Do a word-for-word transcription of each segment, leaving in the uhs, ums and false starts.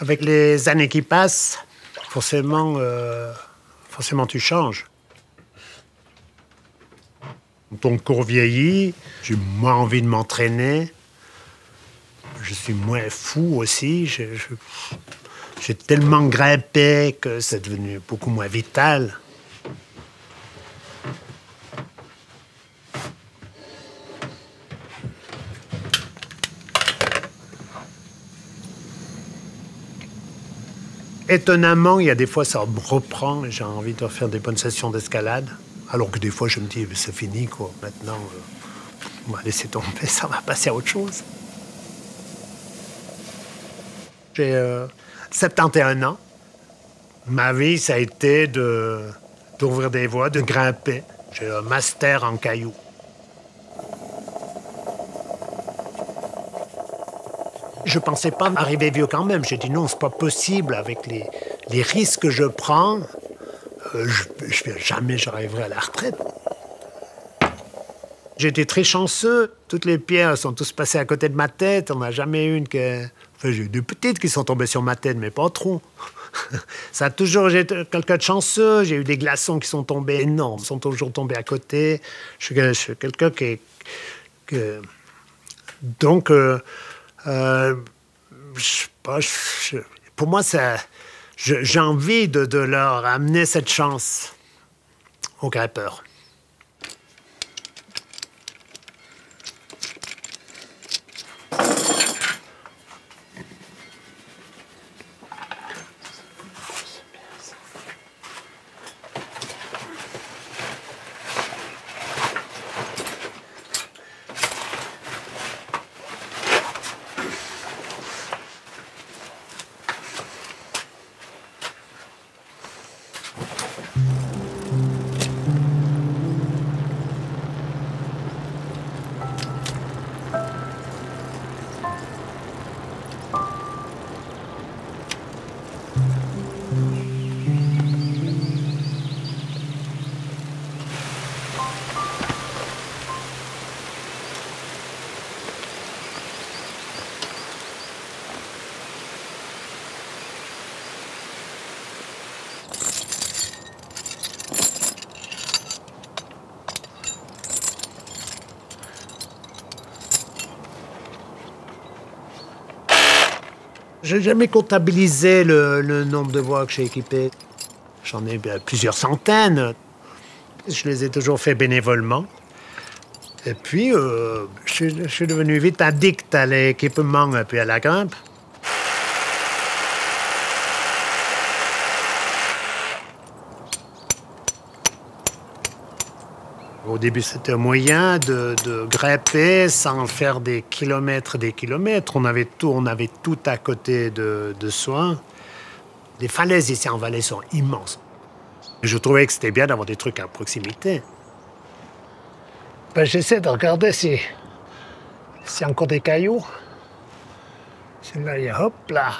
Avec les années qui passent, forcément, euh, forcément tu changes. Ton corps vieillit, j'ai moins envie de m'entraîner. Je suis moins fou aussi. Je, je, j'ai tellement grimpé que c'est devenu beaucoup moins vital. Étonnamment, il y a des fois, ça me reprend et j'ai envie de refaire des bonnes sessions d'escalade. Alors que des fois, je me dis, c'est fini, quoi. Maintenant, euh, on va laisser tomber, ça va passer à autre chose. J'ai euh, soixante et un ans. Ma vie, ça a été de, d'ouvrir des voies, de grimper. J'ai un master en cailloux. Je pensais pas arriver vieux quand même. J'ai dit non, c'est pas possible avec les, les risques que je prends. Euh, je, je, jamais j'arriverai à la retraite. J'ai été très chanceux. Toutes les pierres sont tous passées à côté de ma tête. On n'a jamais eu une que... Enfin, j'ai eu des petites qui sont tombées sur ma tête, mais pas trop. Ça a toujours été quelqu'un de chanceux. J'ai eu des glaçons qui sont tombés énormes. Ils sont toujours tombés à côté. Je suis, je suis quelqu'un qui est... Que... Donc... Euh, Euh, je sais pas, je, pour moi, ça, je, j'ai envie de, de leur amener cette chance aux grimpeurs. J'ai jamais comptabilisé le, le nombre de voies que j'ai équipées. J'en ai plusieurs centaines. Je les ai toujours fait bénévolement. Et puis, euh, je, suis, je suis devenu vite addict à l'équipement et puis à la grimpe. Au début, c'était un moyen de, de grimper sans faire des kilomètres et des kilomètres. On avait tout, on avait tout à côté de, de soi. Les falaises ici en Valais sont immenses. Je trouvais que c'était bien d'avoir des trucs à proximité. Ben, j'essaie de regarder si s'il y a encore des cailloux. Là, il y a, hop là.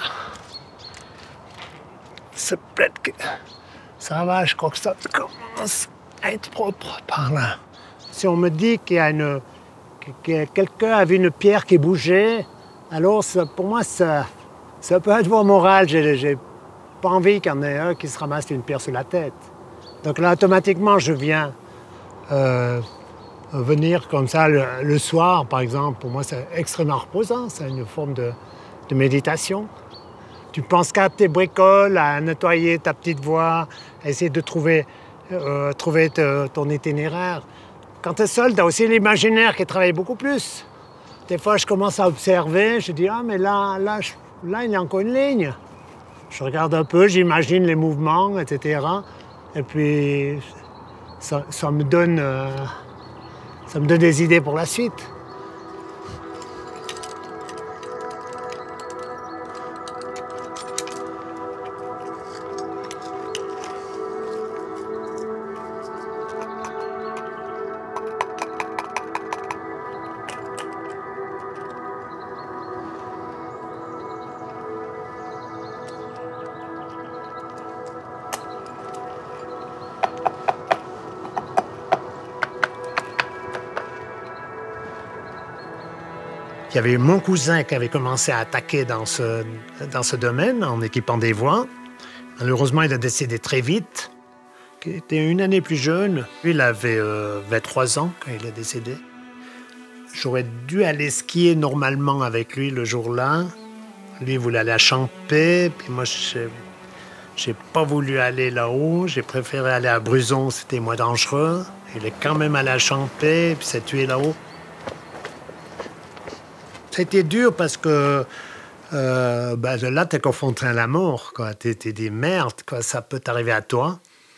C'est peut-être que ça va, je crois que ça commence à être propre par là. Si on me dit qu'il y a une, que quelqu'un a vu une pierre qui bougeait, alors ça, pour moi, ça, ça peut être mon moral. J'ai, j'ai pas envie qu'il y en ait un qui se ramasse une pierre sur la tête. Donc là, automatiquement, je viens euh, venir comme ça le, le soir, par exemple. Pour moi, c'est extrêmement reposant. C'est une forme de, de méditation. Tu penses qu'à tes bricoles, à nettoyer ta petite voie, à essayer de trouver, euh, trouver te, ton itinéraire. Quand tu es seul, tu as aussi l'imaginaire qui travaille beaucoup plus. Des fois, je commence à observer, je dis « Ah, mais là, là, je, là, il y a encore une ligne. » Je regarde un peu, j'imagine les mouvements, et cetera. Et puis, ça, ça, me donne, euh, ça me donne des idées pour la suite. Il y avait mon cousin qui avait commencé à attaquer dans ce, dans ce domaine en équipant des voies. Malheureusement, il a décédé très vite. Il était une année plus jeune. Lui, il avait euh, vingt-trois ans quand il est décédé. J'aurais dû aller skier normalement avec lui le jour-là. Lui, il voulait aller à Champé, puis moi, je n'ai pas voulu aller là-haut. J'ai préféré aller à Bruzon, c'était moins dangereux. Il est quand même allé à Champé, puis s'est tué là-haut. C'était dur parce que euh, ben là, tu es confronté à la mort. Tu es des merdes, quoi. Ça peut t'arriver à toi.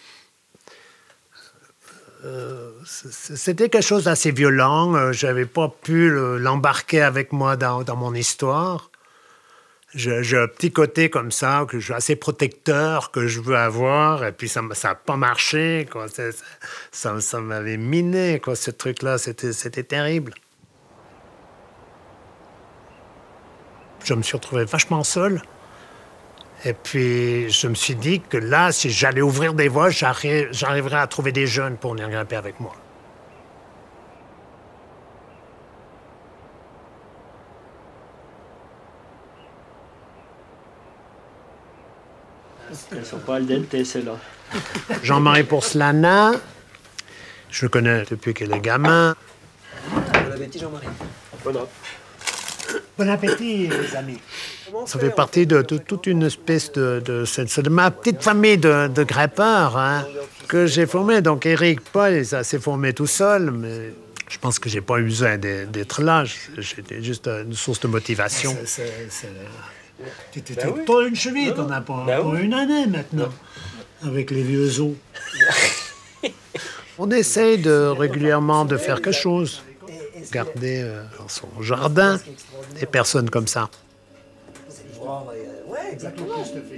Euh, C'était quelque chose d'assez violent. Je n'avais pas pu l'embarquer avec moi dans, dans mon histoire. J'ai un petit côté comme ça, que je suis assez protecteur, que je veux avoir, et puis ça n'a pas marché, quoi. Ça, ça, ça m'avait miné, quoi, ce truc-là. C'était terrible. Je me suis retrouvé vachement seul. Et puis, je me suis dit que là, si j'allais ouvrir des voies, j'arriverais à trouver des jeunes pour venir grimper avec moi. Elles sont pas al dente, celles-là. Jean-Marie Pourcelana, je le connais depuis qu'il est gamin. Bon appétit, Jean-Marie. Bon appétit. Bon appétit, les amis. Ça fait partie de, de toute une espèce de... de c'est de ma petite famille de, de grimpeurs hein, que j'ai formé. Donc Éric Paul, ça s'est formé tout seul, mais je pense que j'ai pas eu besoin d'être là. J'étais juste une source de motivation. Tu étais ben oui. Une cheville, t'en as pas ben pour oui. Une année maintenant, avec les vieux os. On essaye de, régulièrement de faire quelque chose. Garder euh, dans son jardin des personnes comme ça. Ouais, exactement.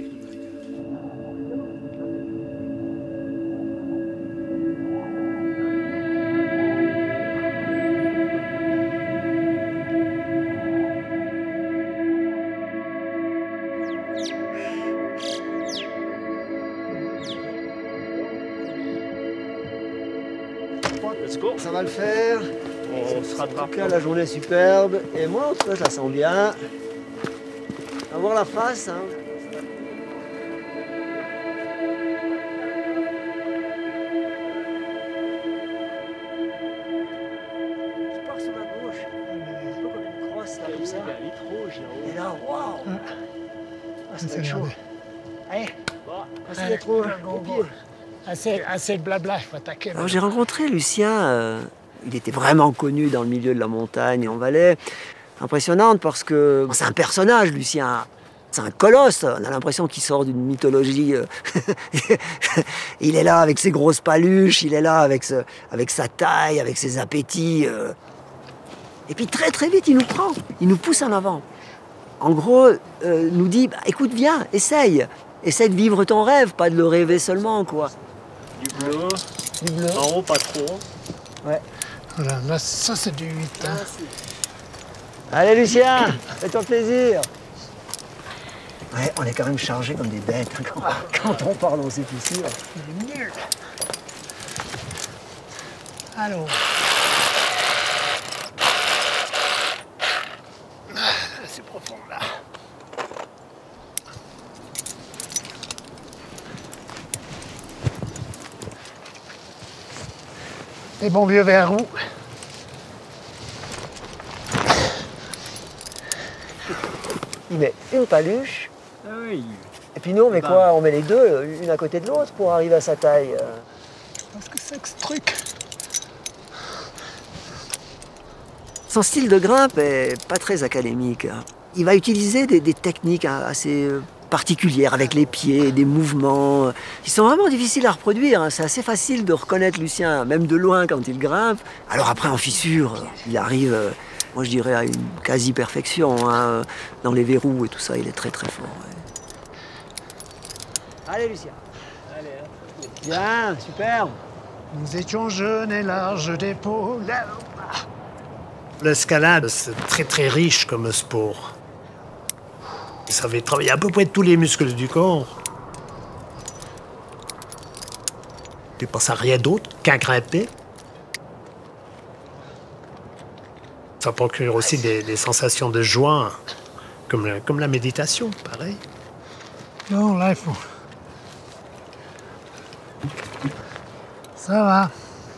Ça va le faire. On se rattrape. En tout cas, la journée est superbe. Et moi, en tout cas, je la sens bien. À voir la face. Hein. Je pars sur ma gauche. Un peu comme une crosse, là, comme ça. Elle est trop rouge, là-haut. Et là, waouh! Ah, ça va être chaud. Allez, passez les trous, au pied. Assez, assez de blabla, il faut attaquer. Alors j'ai rencontré Lucien, euh, il était vraiment connu dans le milieu de la montagne et en Valais. Impressionnante parce que bon, c'est un personnage, Lucien. C'est un colosse, on a l'impression qu'il sort d'une mythologie. Il est là avec ses grosses paluches, il est là avec, ce, avec sa taille, avec ses appétits. Euh. Et puis très très vite, il nous prend, il nous pousse en avant. En gros, euh, nous dit, bah, écoute, viens, essaye. Essaye de vivre ton rêve, pas de le rêver seulement, quoi. Du bleu, du bleu. En haut, pas trop. Ouais. Voilà, là, ça, c'est du huit. Hein. Allez, Lucien, fais-toi plaisir. Ouais, on est quand même chargés comme des bêtes hein, quand, quand on part dans ces fissures. C'est nul. Alors. C'est profond, là. Les bons vieux verrous. Il met une paluche. Ah oui. Et puis nous, on met quoi? On met les deux, une à côté de l'autre, pour arriver à sa taille. Qu'est-ce que c'est que ce truc? Son style de grimpe est pas très académique. Il va utiliser des, des techniques assez particulières avec les pieds, des mouvements qui sont vraiment difficiles à reproduire. C'est assez facile de reconnaître Lucien, même de loin quand il grimpe. Alors après, en fissure, il arrive, moi je dirais, à une quasi-perfection. Hein. Dans les verrous et tout ça, il est très très fort. Ouais. Allez, Lucien. Allez, hein. Bien, super. Nous étions jeunes et larges d'épaules. L'escalade, c'est très très riche comme sport. Ça fait travailler à peu près tous les muscles du corps. Tu penses à rien d'autre qu'à grimper. Ça procure aussi des, des sensations de joie, comme, la- comme la méditation, pareil. Non, là, il faut... Ça va.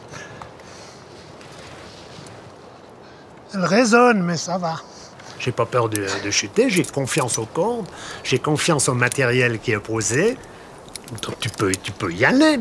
Elle résonne, mais ça va. J'ai pas peur de, de chuter, j'ai confiance aux cordes, j'ai confiance au matériel qui est posé. Donc tu peux, tu peux y aller.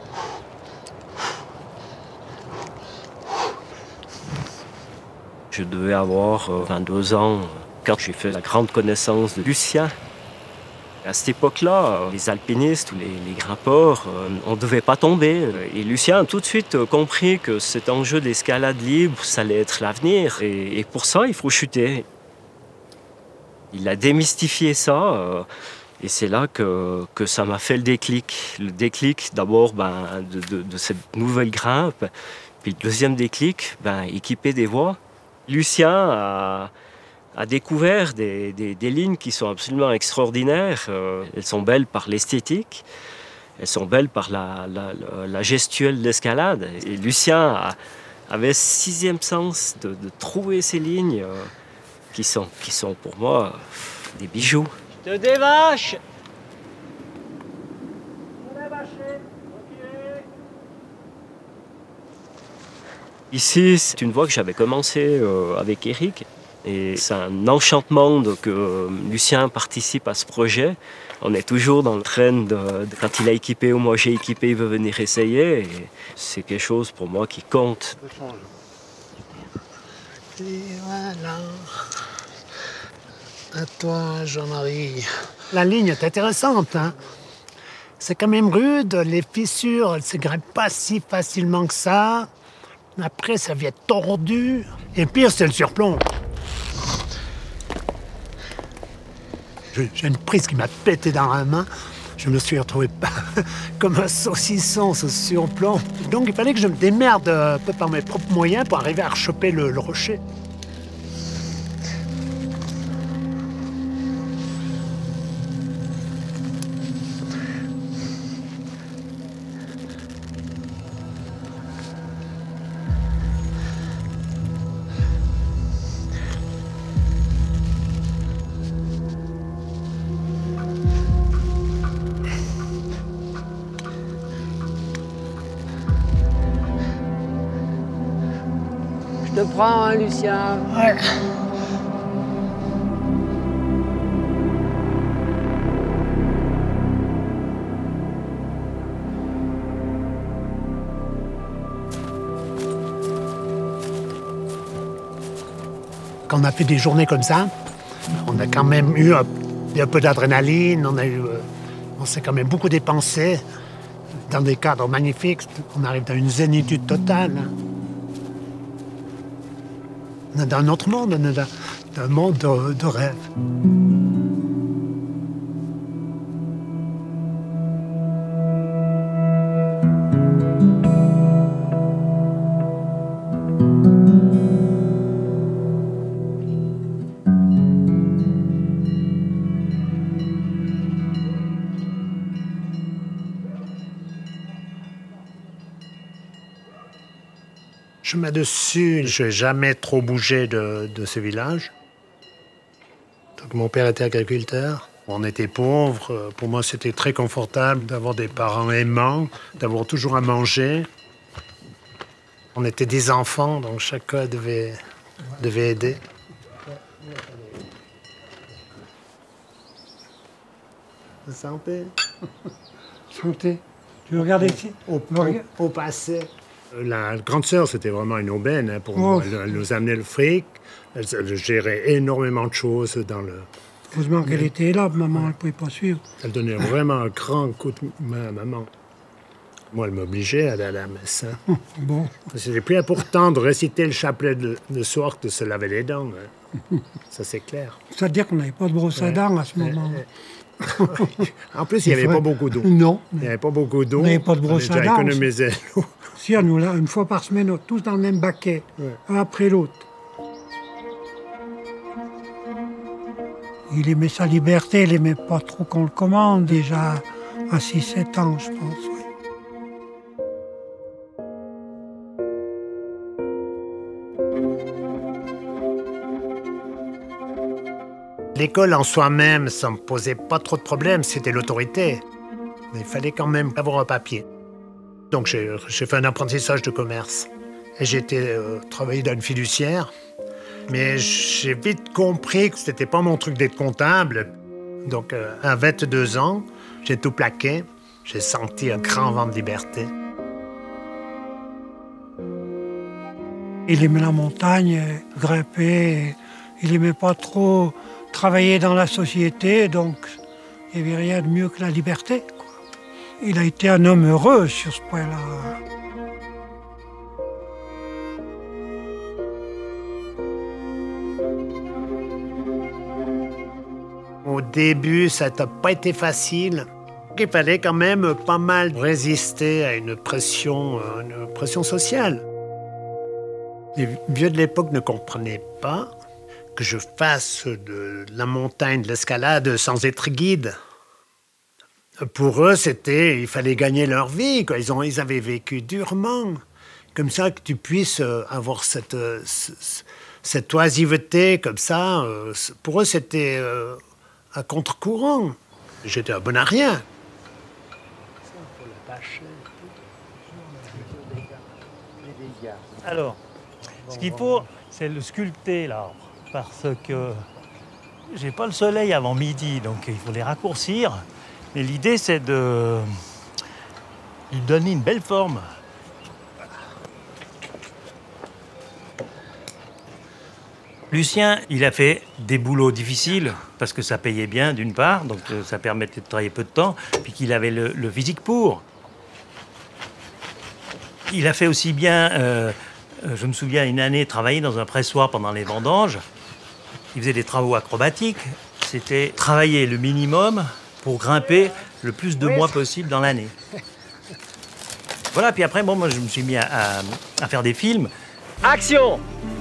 Je devais avoir euh, vingt-deux ans quand j'ai fait la grande connaissance de Lucien. À cette époque-là, euh, les alpinistes ou les, les grimpeurs, euh, on ne devait pas tomber. Et Lucien a tout de suite euh, compris que cet enjeu d'escalade libre, ça allait être l'avenir. Et, et pour ça, il faut chuter. Il a démystifié ça. euh, Et c'est là que, que ça m'a fait le déclic. Le déclic d'abord ben, de, de, de cette nouvelle grimpe. Puis le deuxième déclic, ben, équiper des voies. Lucien a, a découvert des, des, des lignes qui sont absolument extraordinaires. Euh, elles sont belles par l'esthétique, elles sont belles par la, la, la, la gestuelle d'escalade. Et Lucien a, avait ce sixième sens de, de trouver ces lignes euh, qui, sont, qui sont pour moi des bijoux. Te dévache! Ici, c'est une voie que j'avais commencé euh, avec Eric. Et c'est un enchantement de, que Lucien participe à ce projet. On est toujours dans le train de, de quand il a équipé ou moi j'ai équipé, il veut venir essayer. Et c'est quelque chose pour moi qui compte. Et voilà. À toi, Jean-Marie. La ligne est intéressante, hein. C'est quand même rude, les fissures, elles ne se grimpent pas si facilement que ça. Après, ça vient tordu. Et pire, c'est le surplomb. J'ai j'ai une prise qui m'a pété dans la main. Je me suis retrouvé comme un saucisson, ce surplomb. Donc, il fallait que je me démerde un peu par mes propres moyens pour arriver à rechoper le, le rocher. Je te prends, hein, Lucien. Ouais. Quand on a fait des journées comme ça, on a quand même eu un, un peu d'adrénaline, on a eu, euh, on s'est quand même beaucoup dépensé dans des cadres magnifiques. On arrive dans une zénitude totale. On est dans un autre monde, on est dans, dans un monde de, de rêve. Chemin dessus, je n'ai jamais trop bougé de, de ce village. Donc, mon père était agriculteur, on était pauvres. Pour moi, c'était très confortable d'avoir des parents aimants, d'avoir toujours à manger. On était des enfants, donc chacun devait, devait aider. Santé. Santé. Tu veux regarder ici? Au, au, au passé. La grande sœur, c'était vraiment une aubaine hein, pour Oh. nous. Elle, elle nous amenait le fric, elle, elle gérait énormément de choses dans le... Heureusement qu'elle était là, maman, elle ne pouvait pas suivre. Elle donnait vraiment un grand coup de main à maman. Moi, elle m'obligeait à aller à la messe. Hein. Bon, C'était plus important de réciter le chapelet le, le soir que de se laver les dents. Hein. Ça, c'est clair. c'est-à-dire qu'on n'avait pas de brosse à dents à ce moment. En plus, il n'y avait vrai. pas beaucoup d'eau. Non. Il n'y avait pas beaucoup d'eau. On n'avait pas de brosse On a à déjà dents. économisé l'eau. Si, on nous l'a une fois par semaine, tous dans le même baquet, Ouais. un après l'autre. Il aimait sa liberté, il aimait pas trop qu'on le commande, déjà à six sept ans, je pense. Oui. L'école en soi-même, ça me posait pas trop de problèmes, c'était l'autorité. Mais il fallait quand même avoir un papier. Donc j'ai fait un apprentissage de commerce. Et j'ai été euh, travailler dans une fiduciaire. Mais j'ai vite compris que c'était pas mon truc d'être comptable. Donc euh, à vingt-deux ans, j'ai tout plaqué. J'ai senti un grand vent de liberté. Il aimait la montagne, grimper. Il aimait pas trop travailler dans la société, donc il n'y avait rien de mieux que la liberté, quoi. Il a été un homme heureux sur ce point-là. Au début, ça n'a pas été facile. Il fallait quand même pas mal résister à une pression, une pression sociale. Les vieux de l'époque ne comprenaient pas que je fasse de la montagne, de l'escalade sans être guide. Pour eux, c'était, il fallait gagner leur vie, quoi. Ils, ont, ils avaient vécu durement. Comme ça, que tu puisses avoir cette, cette oisiveté comme ça, pour eux, c'était à contre-courant. J'étais un bon à rien. Alors, ce qu'il faut, c'est le sculpter, l'arbre. Parce que j'ai pas le soleil avant midi, donc il faut les raccourcir. Mais l'idée, c'est de lui donner une belle forme. Lucien, il a fait des boulots difficiles parce que ça payait bien, d'une part, donc ça permettait de travailler peu de temps, puis qu'il avait le, le physique pour. Il a fait aussi bien, euh, je me souviens, une année, travailler dans un pressoir pendant les vendanges. Il faisait des travaux acrobatiques. C'était travailler le minimum pour grimper le plus de mois possible dans l'année. Voilà, puis après, bon, moi, je me suis mis à, à, à faire des films. Action!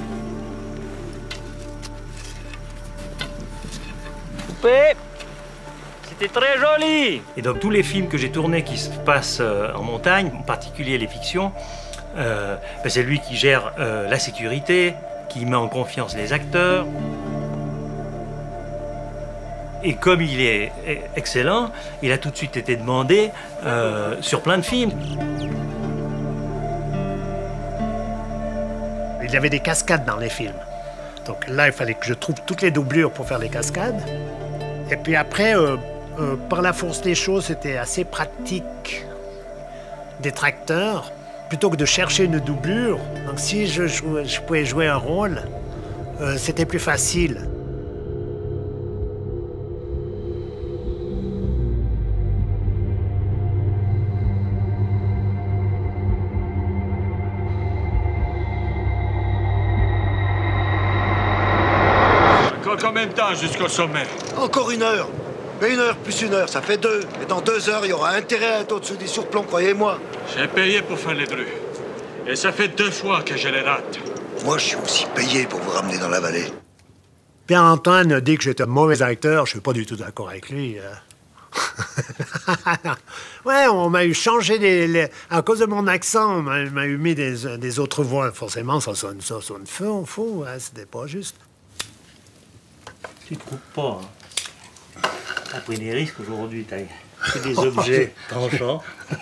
Coupé! C'était très joli! Et donc, tous les films que j'ai tournés qui se passent euh, en montagne, en particulier les fictions, euh, ben, c'est lui qui gère euh, la sécurité, qui met en confiance les acteurs. Et comme il est excellent, il a tout de suite été demandé euh, sur plein de films. Il y avait des cascades dans les films. Donc là, il fallait que je trouve toutes les doublures pour faire les cascades. Et puis après, euh, euh, par la force des choses, c'était assez pratique d'être acteur, plutôt que de chercher une doublure. Donc si je, jouais, je pouvais jouer un rôle, euh, c'était plus facile. Combien de temps jusqu'au sommet? Encore une heure. Mais une heure plus une heure, ça fait deux. Et dans deux heures, il y aura intérêt à être au-dessus des surplombs, croyez-moi. J'ai payé pour faire les drues. Et ça fait deux fois que je les rate. Moi, je suis aussi payé pour vous ramener dans la vallée. Pierre-Antoine dit que j'étais un mauvais acteur. Je suis pas du tout d'accord avec lui. Ouais, on m'a eu changé les, les... À cause de mon accent, on m'a eu mis des, des autres voix. Forcément, ça sonne, ça sonne faux, faux. Hein, c'était pas juste. Tu trouves pas, hein? T'as pris des risques aujourd'hui, t'as fait des objets tranchants.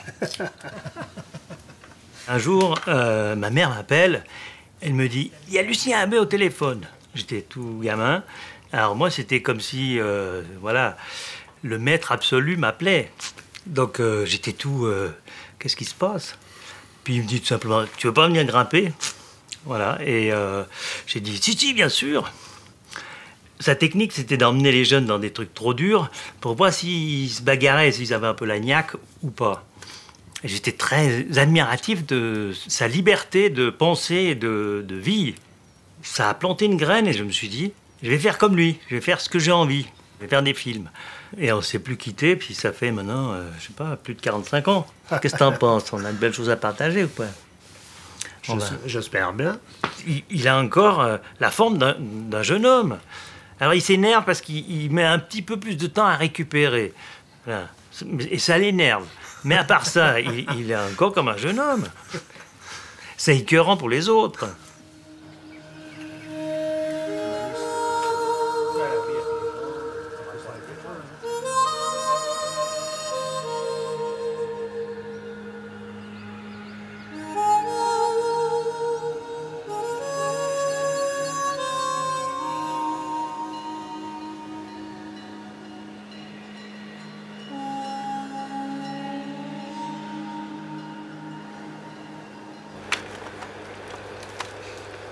Un jour, euh, ma mère m'appelle, elle me dit « Il y a Lucien Abbé au téléphone ». J'étais tout gamin. Alors moi, c'était comme si, euh, voilà, le maître absolu m'appelait. Donc euh, j'étais tout, euh, qu'est-ce qui se passe? Puis il me dit tout simplement « Tu veux pas venir grimper ?» Voilà, et euh, j'ai dit « Si, si, bien sûr ». Sa technique, c'était d'emmener les jeunes dans des trucs trop durs pour voir s'ils se bagarraient, s'ils avaient un peu la niaque ou pas. Et j'étais très admiratif de sa liberté de pensée et de, de vie. Ça a planté une graine et je me suis dit, je vais faire comme lui, je vais faire ce que j'ai envie, je vais faire des films. Et on ne s'est plus quitté, puis ça fait maintenant, euh, je sais pas, plus de quarante-cinq ans. Qu'est-ce que t'en penses? On a de belles choses à partager ou pas? Bon, ben, j'espère bien. Il, il a encore euh, la forme d'un jeune homme. Alors il s'énerve parce qu'il met un petit peu plus de temps à récupérer. Voilà. Et ça l'énerve. Mais à part ça, il, il est encore comme un jeune homme. C'est écœurant pour les autres.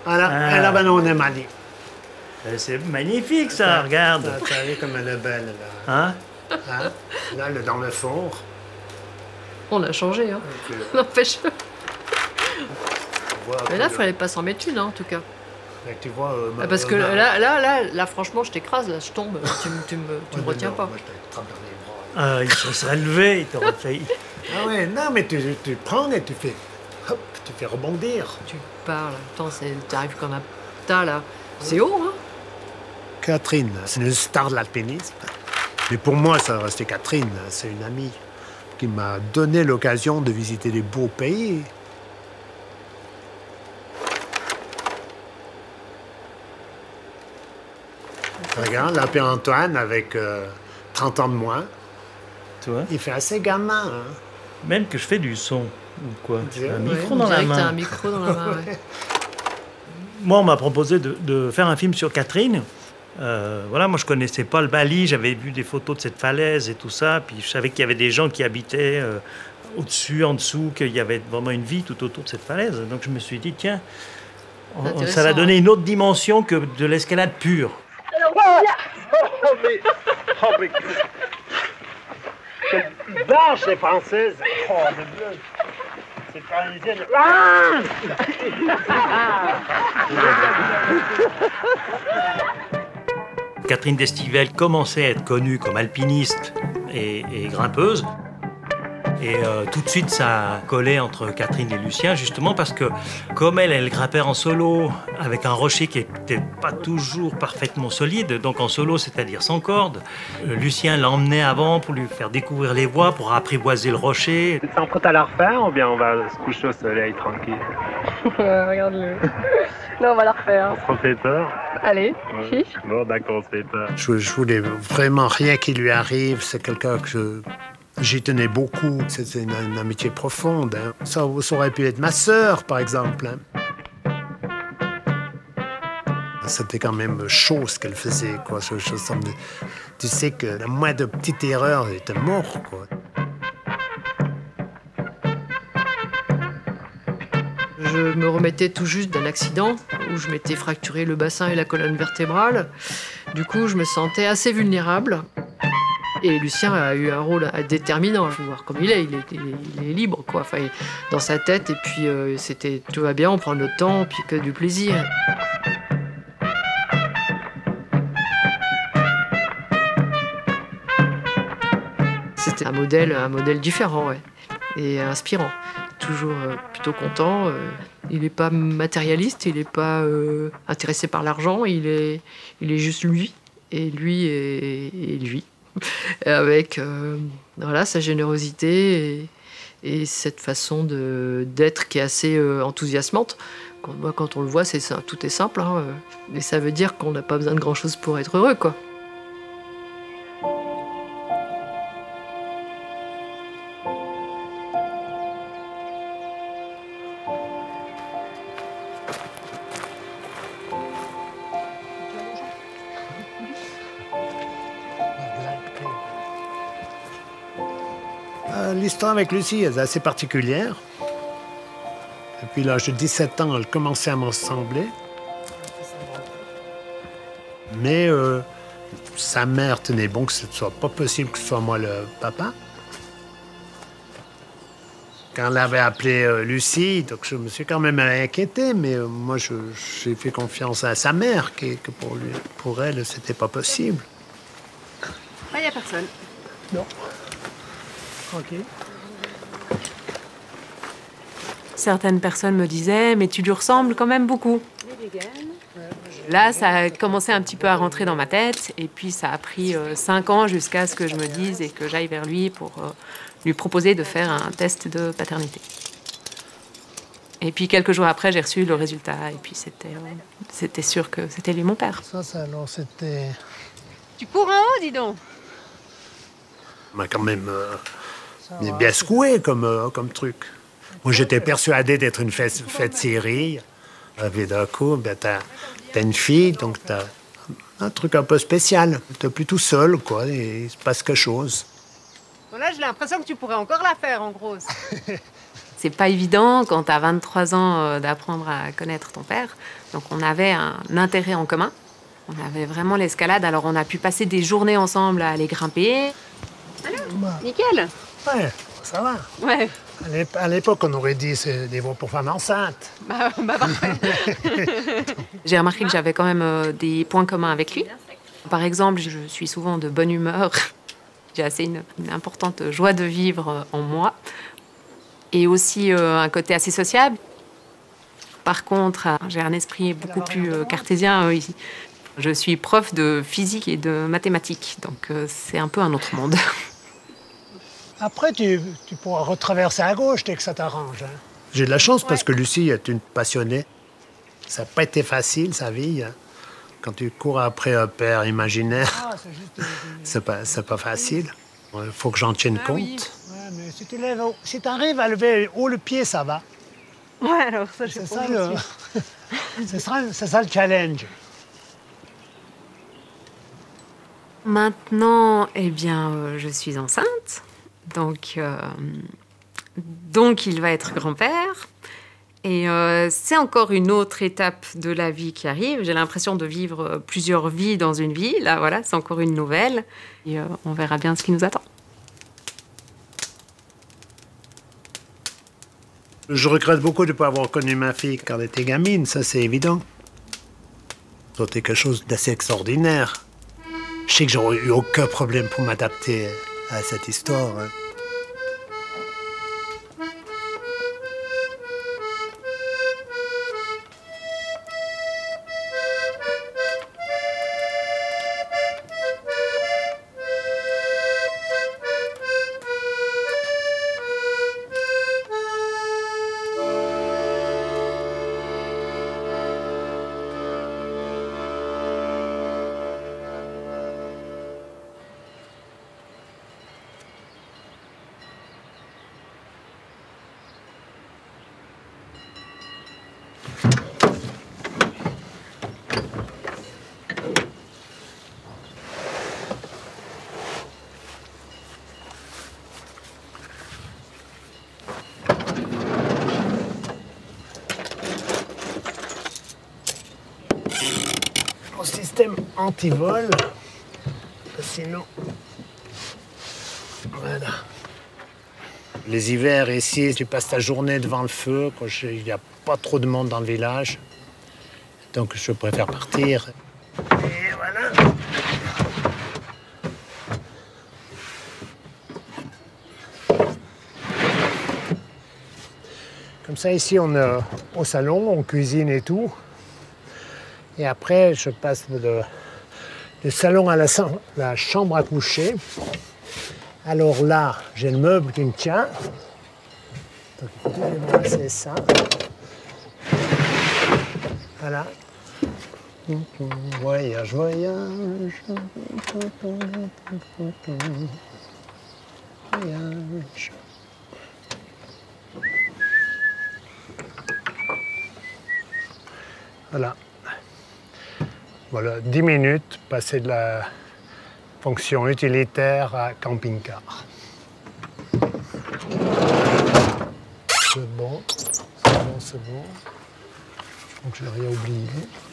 Voilà, Ah. et là-bas, on est Mali. C'est magnifique, ça, regarde. Tu as vu comme elle est belle, là. Hein? Hein? Là, elle est dans le four. On a changé, hein. Donc, euh, N'empêche. tu vois, Mais là, que- fallait pas s'en mettre une, hein, en tout cas. Mais tu vois, euh, Ah, parce que euh, là, là, là, là, franchement, je t'écrase, là, je tombe. Tu, me- tu me, tu me ouais, retiens non, pas. moi, je t'attrape dans les bras. Ah, il se serait levé, il t'aurait fait... Ah ouais, non, mais tu, tu prends et tu fais... Hop, tu fais rebondir. Tu parles, attends, t'arrives comme un tas, là. C'est haut, hein. Catherine, c'est une star de l'alpinisme. Mais pour moi, ça va rester Catherine. C'est une amie qui m'a donné l'occasion de visiter des beaux pays. Regarde, là, Pierre-Antoine, avec euh, trente ans de moins, Tu vois? il fait assez gamin. Hein. Même que je fais du son, ou quoi. Ouais, Un Ouais, micro on dans la dirait que t'as un main. micro dans la main, ouais. Moi, on m'a proposé de, de faire un film sur Catherine. Euh, voilà, moi, je connaissais pas le Mali, j'avais vu des photos de cette falaise et tout ça, puis je savais qu'il y avait des gens qui habitaient euh, au-dessus, en dessous, qu'il y avait vraiment une vie tout autour de cette falaise. Donc, je me suis dit, tiens, on- Intéressant, ça va donner hein. une autre dimension que de l'escalade pure. Blanche et française. Oh, de bleu. C'est parisienne. Catherine Destivelle commençait à être connue comme alpiniste et, et grimpeuse. Et euh, tout de suite, ça collait entre Catherine et Lucien, justement parce que comme elle, elle grimpait en solo avec un rocher qui n'était pas toujours parfaitement solide, donc en solo, c'est-à-dire sans corde, euh, Lucien l'emmenait avant pour lui faire découvrir les voies, pour apprivoiser le rocher. Tu te sens prête à la refaire ou bien on va se coucher au soleil tranquille? Regarde-le. Non, on va la refaire. On se fait peur? Allez, Ouais. Bon, d'accord, on se fait peur. Je, je voulais vraiment rien qui lui arrive. C'est quelqu'un que je- j'y tenais beaucoup. C'était une, une amitié profonde. Hein. Ça, ça aurait pu être ma sœur, par exemple. Hein. C'était quand même chaud ce qu'elle faisait. Quoi. Je, je sens de- tu sais que la moindre petite erreur, elle était mort. Quoi. Je me remettais tout juste d'un accident où je m'étais fracturé le bassin et la colonne vertébrale. Du coup, je me sentais assez vulnérable. Et Lucien a eu un rôle déterminant. Il faut voir comme il est, il est, il est libre, quoi. Enfin, dans sa tête. Et puis, euh, c'était tout va bien, on prend notre temps, puis que du plaisir. C'était un modèle, un modèle différent, ouais, et inspirant. Toujours euh, plutôt content. euh, il n'est pas matérialiste, il n'est pas euh, intéressé par l'argent, il est, il est juste lui, et lui et, et lui. Avec euh, voilà, sa générosité et, et cette façon de, d'être qui est assez euh, enthousiasmante. Quand, moi, quand on le voit, c'est ça, tout est simple. Hein, euh, et ça veut dire qu'on n'a pas besoin de grand-chose pour être heureux, quoi. Euh, L'histoire avec Lucie est assez particulière. Depuis l'âge de dix-sept ans, elle commençait à me ressembler. Mais euh, sa mère tenait bon que ce ne soit pas possible que ce soit moi le papa. Quand elle avait appelé euh, Lucie, donc je me suis quand même inquiété, mais euh, moi, je- j'ai fait confiance à sa mère, que, que pour, lui, pour elle, c'était pas possible. Il n'y a personne. Non. Tranquille. Certaines personnes me disaient « mais tu lui ressembles quand même beaucoup ». Là, ça a commencé un petit peu à rentrer dans ma tête et puis ça a pris euh, cinq ans jusqu'à ce que je me dise et que j'aille vers lui pour euh, lui proposer de faire un test de paternité. Et puis quelques jours après, j'ai reçu le résultat et puis c'était euh, c'était sûr que c'était lui mon père. Ça, ça alors, c'était... Tu cours en haut, dis donc. m'a quand même euh, bien secoué comme, euh, comme truc. Moi, j'étais persuadé d'être une fête, fête série. Et puis d'un coup, ben, t'as, t'as une fille, donc t'as un truc un peu spécial. T'es plus tout seul, quoi, et il se passe quelque chose. Bon, là, j'ai l'impression que tu pourrais encore la faire en grosse. C'est pas évident quand tu as vingt-trois ans euh, d'apprendre à connaître ton père. Donc on avait un intérêt en commun. On avait vraiment l'escalade. Alors on a pu passer des journées ensemble à aller grimper. Alors, bah. Nickel. Ouais, ça va. Ouais. À l'époque, on aurait dit c'est des voies pour femmes enceintes. Bah, bah parfait. J'ai remarqué que j'avais quand même euh, des points communs avec lui. Par exemple, je suis souvent de bonne humeur. J'ai assez une, une importante joie de vivre en moi. Et aussi euh, un côté assez sociable. Par contre, euh, j'ai un esprit beaucoup plus euh, cartésien. Euh, ici. Je suis prof de physique et de mathématiques, donc euh, c'est un peu un autre monde. Après, tu, tu pourras retraverser à gauche dès que ça t'arrange. Hein. J'ai de la chance parce que Lucie est une passionnée. Ça n'a pas été facile, sa vie. Hein. Quand tu cours après un père imaginaire, ah, c'est pas, c'est pas facile. Il faut que j'en tienne ah, compte. Oui. Ouais, mais si tu lèves, si arrives à lever haut le pied, ça va. Ouais, alors ça, je sais pas. C'est ça, c'est ça le challenge. Maintenant, eh bien, euh, je suis enceinte. Donc, euh, donc il va être grand-père. Et euh, c'est encore une autre étape de la vie qui arrive. J'ai l'impression de vivre plusieurs vies dans une vie. Là, voilà, c'est encore une nouvelle. Et euh, on verra bien ce qui nous attend. Je regrette beaucoup de ne pas avoir connu ma fille quand elle était gamine, ça c'est évident. C'était quelque chose d'assez extraordinaire. Je sais que j'aurais eu aucun problème pour m'adapter à cette histoire. Hein. Système anti-vol, sinon, voilà. Les hivers ici, tu passes ta journée devant le feu, il n'y a pas trop de monde dans le village, donc je préfère partir. Et voilà. Comme ça, ici, on est au salon, on cuisine et tout. Et après, je passe de, du salon à la, la chambre à coucher. Alors là, j'ai le meuble qui me tient. Donc, c'est ça. Voilà. Voyage, voyage. Voyage. Voilà. Voilà, dix minutes, passer de la fonction utilitaire à camping-car. C'est bon, c'est bon, c'est bon. Donc je n'ai rien oublié.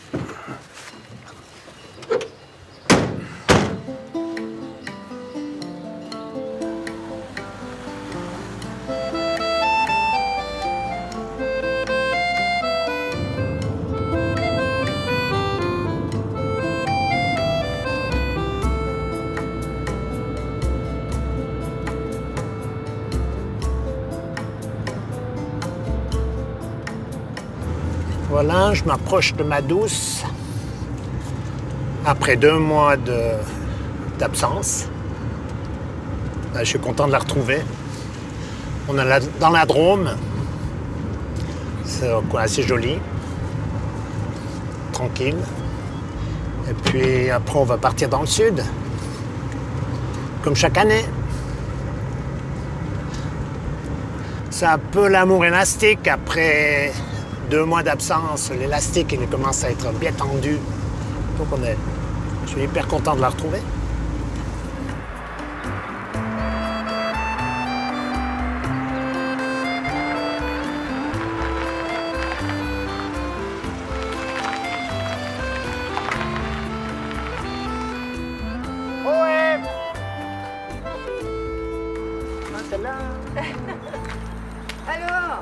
Voilà, je m'approche de ma douce après deux mois d'absence. Je suis content de la retrouver. On est là, dans la Drôme. C'est assez joli. Tranquille. Et puis après, on va partir dans le sud. Comme chaque année. C'est un peu l'amour élastique après deux mois d'absence, l'élastique il commence à être bien tendu. Donc on est, je suis hyper content de la retrouver. Alors,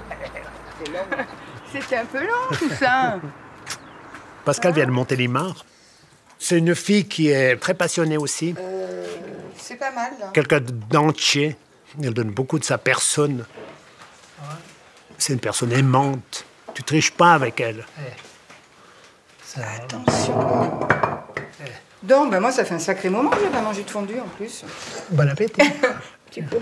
c'était un peu long tout ça. Pascal vient de Montélimar. C'est une fille qui est très passionnée aussi. Euh, c'est pas mal, là. Quelqu'un d'entier. Elle donne beaucoup de sa personne. C'est une personne aimante. Tu triches pas avec elle. Attention. Donc, ben moi, ça fait un sacré moment que j'ai pas mangé de fondue, en plus. Bon appétit. Petit peu.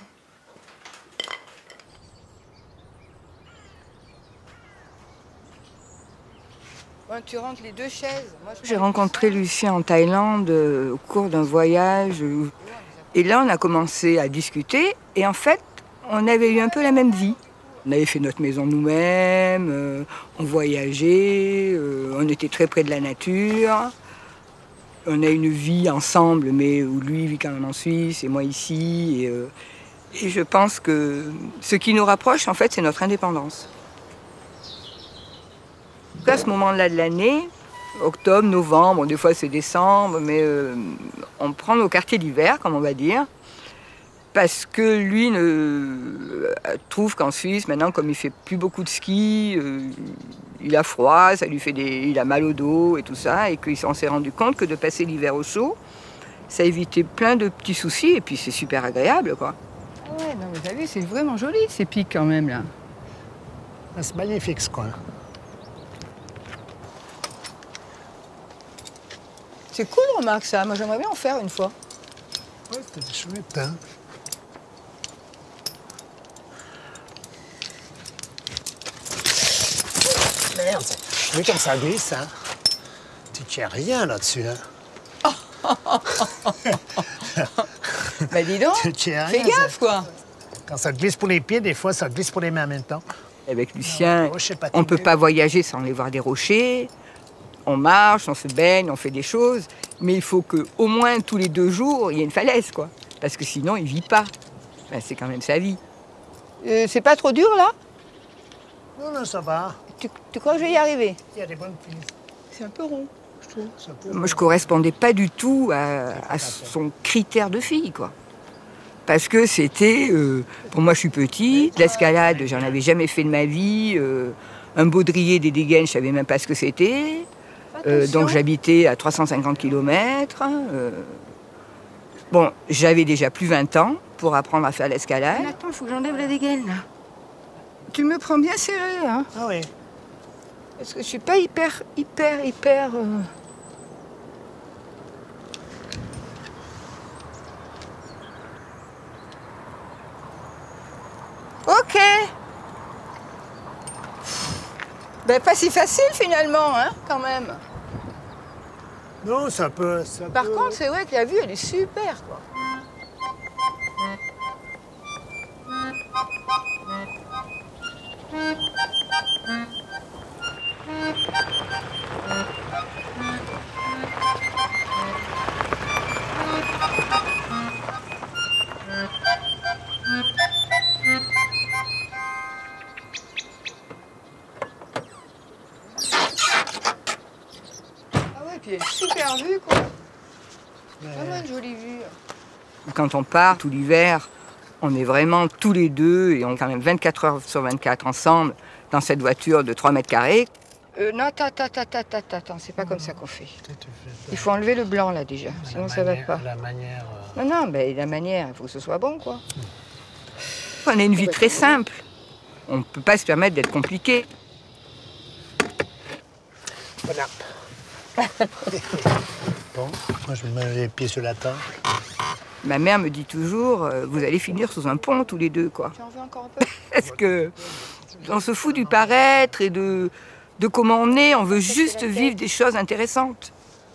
Ouais, tu rentres les deux chaises. J'ai rencontré Lucien en Thaïlande euh, au cours d'un voyage. Euh, et là, on a commencé à discuter. Et en fait, on avait eu un peu la même vie. On avait fait notre maison nous-mêmes, euh, on voyageait, euh, on était très près de la nature. On a une vie ensemble, mais où lui vit quand même en Suisse et moi ici. Et, euh, et je pense que ce qui nous rapproche, en fait, c'est notre indépendance. À ce moment-là de l'année, octobre, novembre, bon, des fois c'est décembre, mais euh, on prend nos quartiers d'hiver, comme on va dire, parce que lui ne, euh, trouve qu'en Suisse, maintenant, comme il fait plus beaucoup de ski, euh, il a froid, ça lui fait des, il a mal au dos et tout ça, et qu'il s'en s'est rendu compte que de passer l'hiver au chaud, ça évitait plein de petits soucis, et puis c'est super agréable, quoi. Ah ouais, non, vous avez vu, c'est vraiment joli, ces pics, quand même, là. C'est magnifique, ce coin. C'est cool, remarque, ça. Moi, j'aimerais bien en faire une fois. Ouais, c'était chouette, hein. Merde, tu vois comme ça glisse, hein? Tu tiens rien là-dessus, hein? Bah dis donc, tu tiens fais rien, gaffe, ça. quoi. Quand ça te glisse pour les pieds, des fois, ça te glisse pour les mains en même temps. Avec Lucien, Non, je on ne peut pas voyager sans aller voir des rochers. On marche, on se baigne, on fait des choses. Mais il faut qu'au moins tous les deux jours, il y ait une falaise, quoi. Parce que sinon, il ne vit pas. Ben, c'est quand même sa vie. Euh, c'est pas trop dur, là? Non, non, ça va. Tu, tu crois que je vais y arriver? Il y a des bonnes prises. C'est un peu rond, je trouve. Moi, je ne correspondais pas du tout à, à son critère de fille, quoi. Parce que c'était... Euh, pour moi, je suis petite. L'escalade, j'en avais jamais fait de ma vie. Euh, un baudrier, des dégaines, je ne savais même pas ce que c'était. Euh, donc j'habitais à trois cent cinquante kilomètres. Euh, bon, j'avais déjà plus vingt ans pour apprendre à faire l'escalade. Attends, il faut que j'enlève la dégaine, là. Tu me prends bien serré, hein? Ah oui. Parce que je suis pas hyper, hyper, hyper... Euh... Ok. Ben, pas si facile, finalement, hein, quand même. Non, ça peut... Ça Par peut... contre, c'est vrai que la vue, elle est super, quoi. Puis il y a une super vue, quoi. Vraiment une jolie vue. Quand on part tout l'hiver, on est vraiment tous les deux, et on est quand même vingt-quatre heures sur vingt-quatre ensemble, dans cette voiture de trois mètres carrés. Euh, non, attends, attends, attends, attends, attends, c'est pas comme ça qu'on fait. Il faut enlever le blanc, là, déjà, sinon ça va pas. La manière... Non, non, ben, la manière, il faut que ce soit bon, quoi. On a une vie très simple. On ne peut pas se permettre d'être compliqué. Voilà. Bon, moi je me mets les pieds sur la table. Ma mère me dit toujours, euh, vous allez finir sous un pont tous les deux, quoi. Tu en veux encore un peu? Parce que on se fout du paraître et de, de comment on est, on veut juste vivre des choses intéressantes.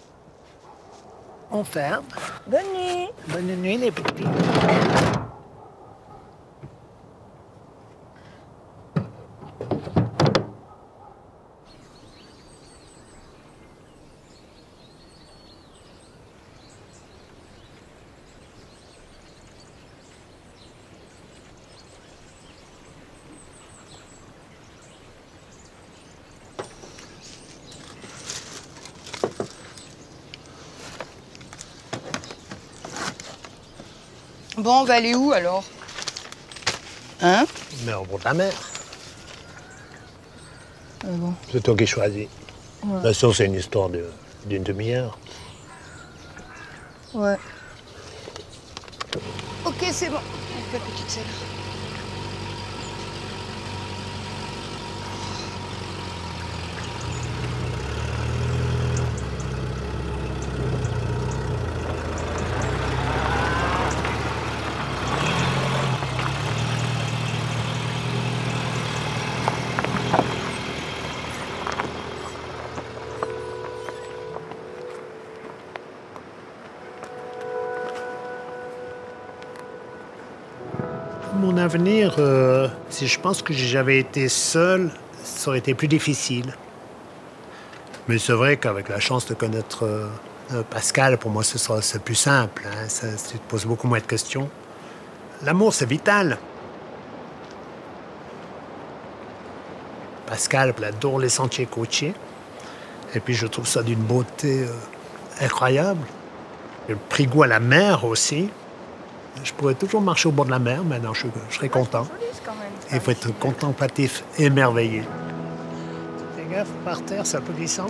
On ferme. Bonne nuit. Bonne nuit les petits. Bon, on va aller où, alors? Hein? Mais au bord de la mer. Ah bon. C'est toi qui choisis. Ouais. Bien sûr, c'est une histoire de- d'une demi-heure. Ouais. Ok, c'est bon. La petite selle. Mon avenir, euh, si je pense que j'avais été seul, ça aurait été plus difficile. Mais c'est vrai qu'avec la chance de connaître euh, euh, Pascal, pour moi, ce sera c'est plus simple. Hein, ça, tu te poses beaucoup moins de questions. L'amour, c'est vital. Pascal elle adore les sentiers côtiers. Et puis, je trouve ça d'une beauté euh, incroyable. J'ai pris goût à la mer aussi. Je pourrais toujours marcher au bord de la mer, maintenant je, je serais content. Il faut être contemplatif, émerveillé. Fais gaffe, par terre, c'est un peu glissant.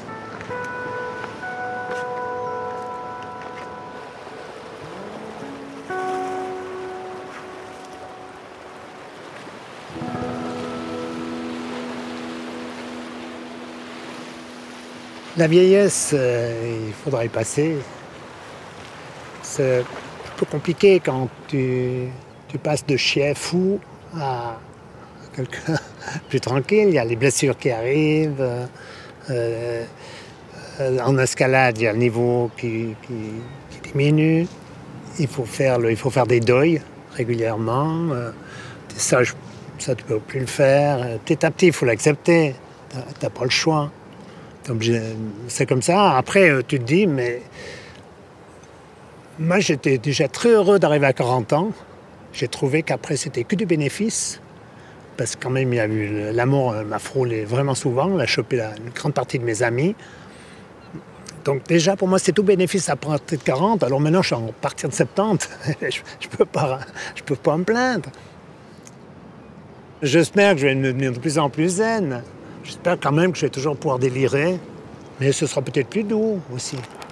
La vieillesse, euh, il faudra y passer. C'est un peu compliqué quand tu, tu passes de chien fou à quelqu'un plus tranquille. Il y a les blessures qui arrivent. Euh, euh, en escalade, il y a le niveau qui, qui, qui diminue. Il faut, faire le, il faut faire des deuils régulièrement. Euh, ça, je, ça, tu ne peux plus le faire. Petit à petit, il faut l'accepter. Tu n'as pas le choix. C'est comme ça. Après, tu te dis, mais... Moi, j'étais déjà très heureux d'arriver à quarante ans. J'ai trouvé qu'après, c'était que du bénéfice. Parce que quand même, il y a eu l'amour m'a frôlé vraiment souvent. On a chopé la, une grande partie de mes amis. Donc déjà, pour moi, c'est tout bénéfice à partir de quarante. Alors maintenant, je suis en partir de soixante-dix. je ne peux pas, je peux pas me plaindre. J'espère que je vais devenir de plus en plus zen. J'espère quand même que je vais toujours pouvoir délirer. Mais ce sera peut-être plus doux aussi.